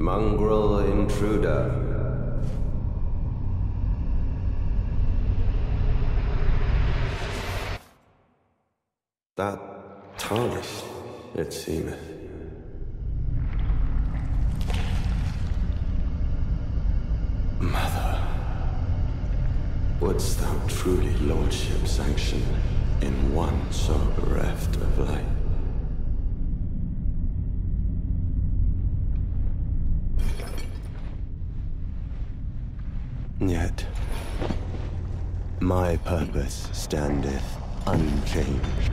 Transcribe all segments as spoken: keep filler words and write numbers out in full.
mongrel intruder. That tarnished, it seemeth. Mother, wouldst thou truly lordship sanction in one so bereft of light? Yet, my purpose standeth unchanged.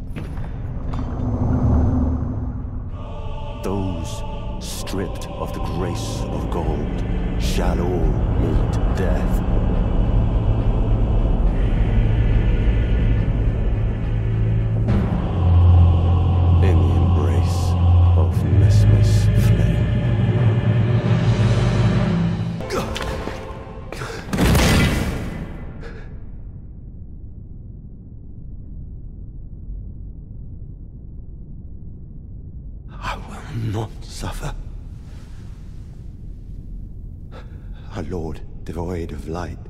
Those stripped of the grace of gold shall all meet death. In the embrace of Mesmer's flame. I will not suffer. A lord devoid of light.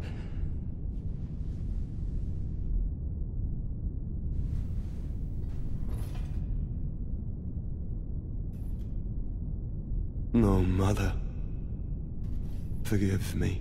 No, mother. Forgive me.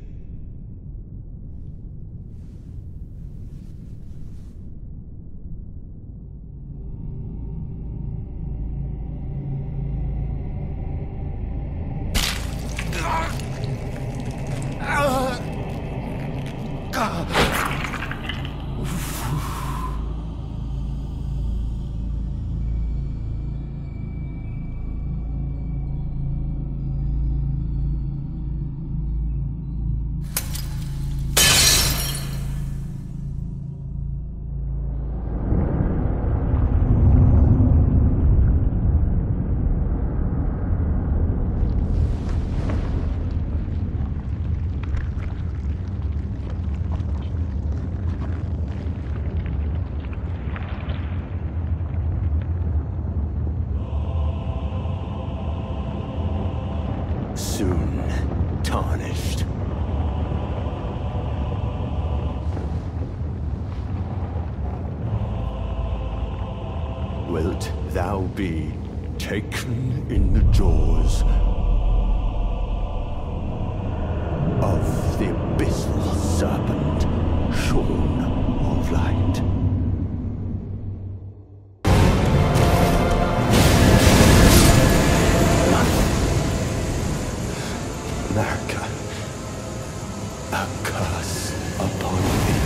Soon tarnished. Wilt thou be taken in the jaws of the abyssal serpent shorn of light? America, a curse upon thee.